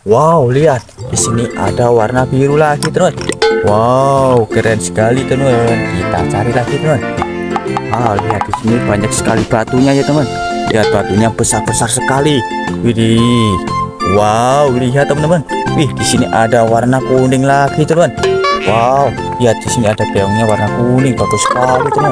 Wow, lihat di sini ada warna biru lagi, teman. Wow, keren sekali, teman. Kita cari lagi, teman. Lihat di sini banyak sekali batunya ya, teman. Lihat batunya besar-besar sekali. Widih. Wow, lihat teman-teman. Wih, di sini ada warna kuning lagi, teman. Wow, lihat di sini ada keongnya warna kuning, bagus sekali, teman.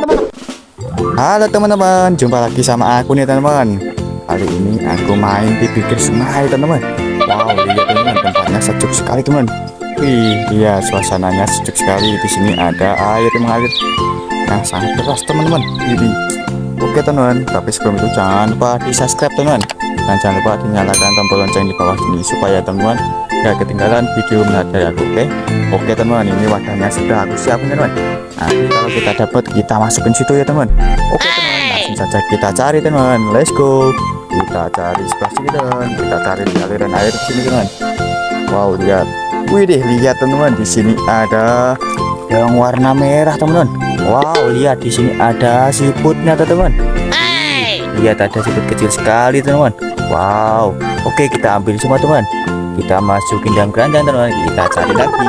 Halo teman-teman, jumpa lagi sama aku nih, teman-teman. Kali ini aku main di pinggir sungai, teman-teman. Wow, lihat teman-teman, tempatnya sejuk sekali, teman. Wih, lihat suasananya sejuk sekali. Di sini ada air yang mengalir. Nah, sangat deras, teman-teman. Ini. Oke, teman-teman. Tapi sebelum itu jangan lupa di subscribe, teman-teman. Dan jangan lupa dinyalakan tombol lonceng di bawah sini supaya teman-teman gak ketinggalan video menarik dari aku. Oke, teman-teman. Ini wadahnya sudah aku siapin, teman-teman. Nanti kalau kita dapat, kita masukin situ ya, teman. Oke, teman-teman. Langsung saja kita cari, teman-teman. Let's go. Kita cari sebelah sini, teman. Kita cari di aliran air di sini, teman. Wow, lihat. Wih deh, lihat teman-teman, di sini ada yang warna merah, teman-teman. Wow, lihat di sini ada siputnya, teman-teman. Lihat ada siput kecil sekali, teman-teman. Wow. Oke, kita ambil semua, teman. Kita masukin dalam keranjang, teman-teman. Kita cari lagi.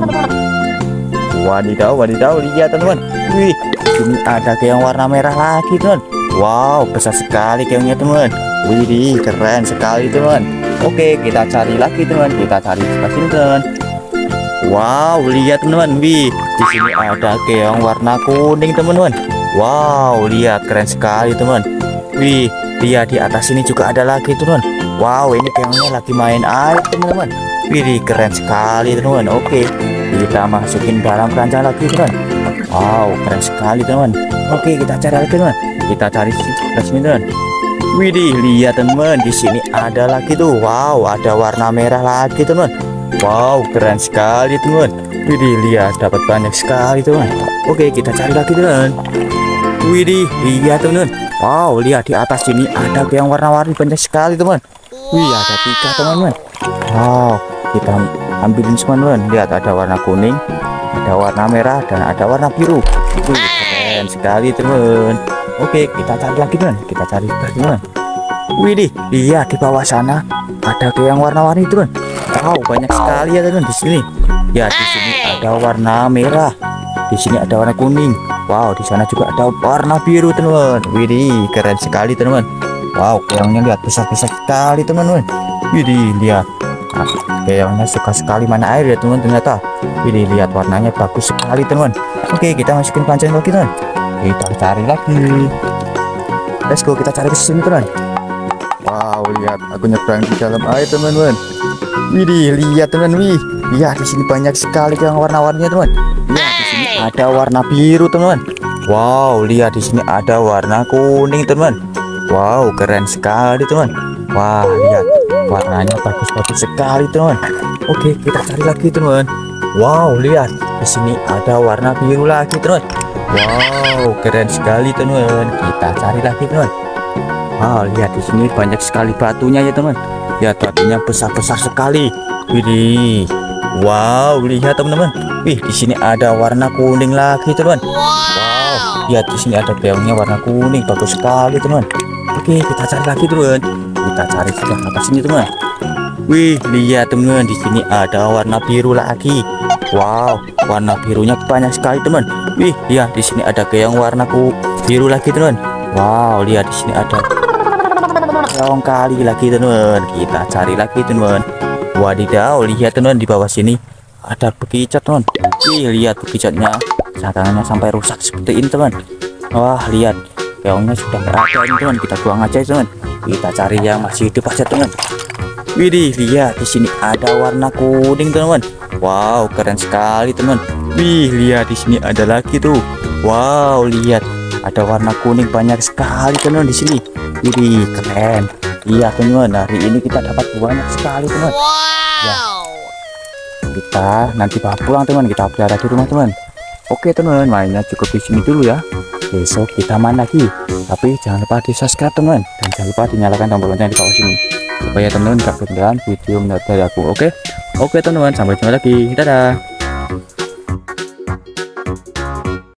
Wadidaw, wadidaw, lihat, teman-teman. Wih, di sini ada keong warna merah lagi, teman. Wow, besar sekali keongnya, teman. Wih, keren sekali, teman. Oke, kita cari lagi, teman. Kita cari sebelah sini, teman. Wow, lihat, teman-teman. Wih, di sini ada keong warna kuning, teman-teman. Wow, lihat, keren sekali, teman. Wih, lihat di atas sini juga ada lagi, teman. Wow, ini keongnya lagi main air, teman-teman. Wih, keren sekali, teman-teman. Oke, kita masukin dalam keranjang lagi, teman. Wow, keren sekali, teman. Oke, kita cari lagi, teman. Kita cari sebelah sini, teman. Widih, lihat teman, di sini ada lagi tuh. Wow, ada warna merah lagi, teman. Wow, keren sekali, teman. Widih, lihat dapat banyak sekali, teman. Oke, kita cari lagi, teman. Widih, lihat teman. Wow, lihat di atas sini ada yang warna-warni banyak sekali, teman. Wih, ada 3, teman-teman. Wow, kita ambilin semua, teman. Lihat ada warna kuning, ada warna merah, dan ada warna biru. Wih, keren sekali, teman. Oke, kita cari lagi, teman. Kita cari lagi, teman. Widih, lihat di bawah sana ada yang warna-warni, teman. Wow, banyak sekali ya, teman, di sini. Ya, di sini ada warna merah. Di sini ada warna kuning. Wow, di sana juga ada warna biru, teman. Widih, keren sekali, teman. Wow, keongnya lihat besar-besar sekali, teman-teman. Widih, lihat. Nah, keongnya suka sekali main air ya, teman, ternyata. Widih, lihat warnanya bagus sekali, teman. Oke, kita masukin pancing lagi, teman. Kita cari lagi. Let's go, kita cari ke sini, teman. Wow, lihat aku nyebrang di dalam air, teman-teman. Widih, lihat, teman. Wih, lihat di sini banyak sekali yang warna-warninya, teman. Lihat di sini ada warna biru, teman. Wow, lihat di sini ada warna kuning, teman. Wow, keren sekali, teman. Wah, lihat warnanya bagus-bagus sekali, teman. Oke, kita cari lagi, teman. Wow, lihat di sini ada warna biru lagi, teman. Wow, keren sekali, teman. Kita cari lagi, teman. Wow, lihat di sini banyak sekali batunya ya, teman. Lihat batunya besar-besar sekali. Widih. Wow, lihat, teman-teman. Wih, di sini ada warna kuning lagi, teman. Wow, lihat di sini ada keongnya warna kuning, bagus sekali, teman. Oke, kita cari lagi, teman. Kita cari sebelah atas sini, teman. Wih, lihat, teman. Di sini ada warna biru lagi. Wow, warna birunya banyak sekali, teman. Wih, lihat di sini ada keong warna biru lagi, teman. Wow, lihat di sini ada keong kali lagi, teman. Kita cari lagi, teman. Wadidaw, lihat, teman, di bawah sini ada bekicot, teman. Wih, lihat bekicotnya, tangannya sampai rusak seperti ini, teman. Wah, lihat keongnya sudah nggak ada ini, teman. Kita buang aja, teman. Kita cari yang masih hidup aja, teman. Widih, lihat di sini ada warna kuning, teman. Wow, keren sekali, teman. Wih, lihat di sini ada lagi tuh. Wow, lihat ada warna kuning banyak sekali, teman, di sini. Widih, keren. Iya, teman. Hari ini kita dapat banyak sekali, teman. Ya, kita nanti bawa pulang, teman. Kita pelihara di rumah, teman. Oke, teman, mainnya cukup di sini dulu ya. Besok kita main lagi. Tapi jangan lupa di subscribe, teman. Dan jangan lupa dinyalakan tombol lonceng di bawah sini supaya teman-teman gak ketinggalan video menarik dari aku. Oke, teman-teman, sampai jumpa lagi. Dadah.